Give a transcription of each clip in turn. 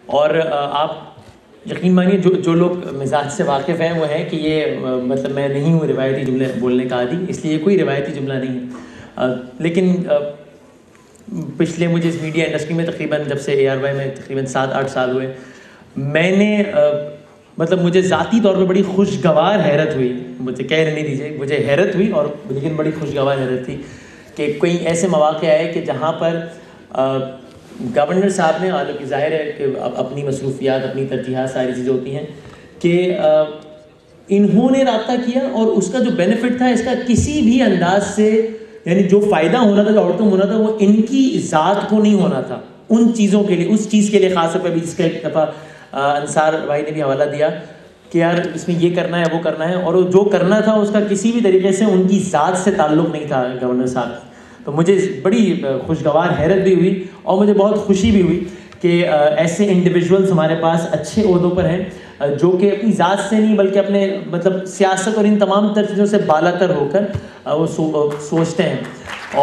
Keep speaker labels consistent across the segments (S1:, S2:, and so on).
S1: और आप यकीन मानिए जो लोग मिजाज से वाकिफ़ हैं वो हैं कि ये मतलब मैं नहीं हूँ रिवायती जुमले बोलने का आदी, इसलिए कोई रिवायती जुमला नहीं है। लेकिन पिछले मुझे इस मीडिया इंडस्ट्री में तकरीबन जब से ARY में तकरीबन 7-8 साल हुए, मैंने मतलब मुझे ज़ाती तौर पे बड़ी खुशगवार हैरत हुई, मुझे कह नहीं दीजिए, मुझे हैरत हुई और लेकिन बड़ी खुशगवार हैरत थी कि कई ऐसे मौक़े आए कि जहाँ पर गवर्नर साहब ने, हालांकि ज़ाहिर है कि अपनी मसरूफियात, अपनी तरजीहात, सारी चीज़ें होती हैं कि इन्होंने रब्ता किया और उसका जो बेनिफिट था इसका किसी भी अंदाज से, यानी जो फ़ायदा होना था, जो आउटकम होना था, वो इनकी ज़ात को नहीं होना था, उन चीज़ों के लिए, उस चीज़ के लिए ख़ास तौर पर भी, जिसका एक दफ़ा अंसार भाई ने भी हवाला दिया कि यार इसमें ये करना है, वो करना है, और जो करना था उसका किसी भी तरीके से उनकी ज़ात से ताल्लुक़ नहीं था गवर्नर साहब। तो मुझे बड़ी खुशगवार हैरत भी हुई और मुझे बहुत खुशी भी हुई कि ऐसे इंडिविजुअल्स हमारे पास अच्छे ओहदों पर हैं जो कि अपनी ज़ात से नहीं बल्कि अपने मतलब सियासत और इन तमाम तर चीज़ों से बालातर होकर वो सोचते हैं।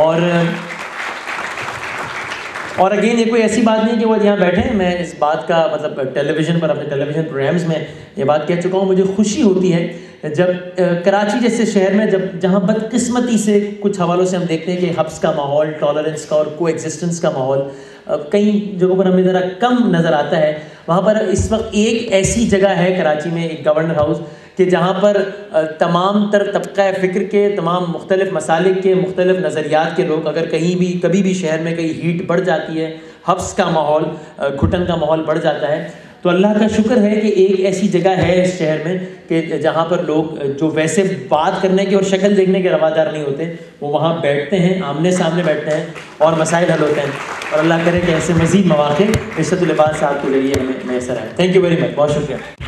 S1: और अगेन ये कोई ऐसी बात नहीं कि वो यहाँ बैठे हैं, मैं इस बात का मतलब टेलीविज़न पर, अपने टेलीविज़न प्रोग्राम्स में ये बात कह चुका हूँ। मुझे खुशी होती है जब कराची जैसे शहर में जहाँ बदकिस्मती से कुछ हवालों से हम देखते हैं कि हब्स का माहौल, टॉलरेंस का और कोएग्जिस्टेंस का माहौल कई जगहों पर हमें ज़रा कम नज़र आता है, वहाँ पर इस वक्त एक ऐसी जगह है कराची में, एक गवर्नर हाउस, कि जहाँ पर तमाम तर तबका फ़िक्र के, तमाम मुख्तलिफ़ मसालिक के, मुख्तलिफ़ नज़रियात के लोग, अगर कहीं भी कभी भी शहर में कहीं हीट बढ़ जाती है, हब्स का माहौल, घुटन का माहौल बढ़ जाता है, तो अल्लाह का शुक्र है कि एक ऐसी जगह है इस शहर में कि जहाँ पर लोग जो वैसे बात करने के और शक्ल देखने के रवादार नहीं होते, वो वहाँ बैठते हैं, आमने सामने बैठते हैं और मसाइल हल होते हैं। और अल्लाह करे कि ऐसे मज़ीद मौक़े इज़्ज़तुल इबाद साहब के ज़रिए हमें मैसर आए। थैंक यू वेरी मच, बहुत शुक्रिया।